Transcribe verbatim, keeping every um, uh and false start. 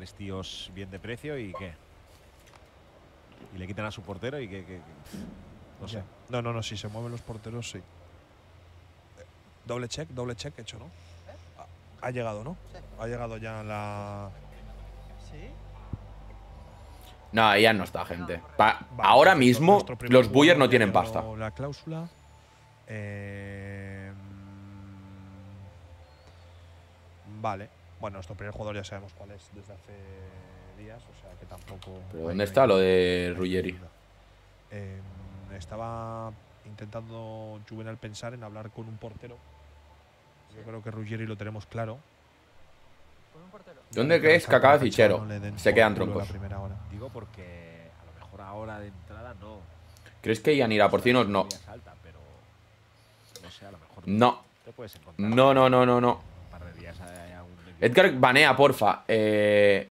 tres tíos bien de precio y qué. Y le quitan a su portero y que. que, que no sé. Ya. No, no, no, si se mueven los porteros, sí. Doble check, doble check hecho, ¿no? Ha, ha llegado, ¿no? Sí. Ha llegado ya la. ¿Sí? No, ahí ya no está, gente. Pa- Vale, ahora perfecto. mismo, Nuestro primer los Buyer jugador no ya tienen llegó pasta. La cláusula. Eh, vale. Bueno, nuestro primer jugador ya sabemos cuál es desde hace días, o sea que tampoco. ¿Pero hay- dónde hay- está lo de hay Ruggeri? duda. Eh, estaba intentando Juvenal pensar en hablar con un portero. Yo creo que Ruggeri lo tenemos claro. ¿Con un portero? ¿Dónde Que crees rezar que acaba por la Fachada Fichero? no le den Se por quedan culo a la troncos. primera hora. Digo porque a lo mejor ahora de entrada no. ¿Crees que Ian irá por Cinos? No. Media alta, pero no sé, a lo mejor No. te puedes encontrar. No, no, no, no, no. Un par de días hay algún equipo. Edgar, banea, porfa. Eh,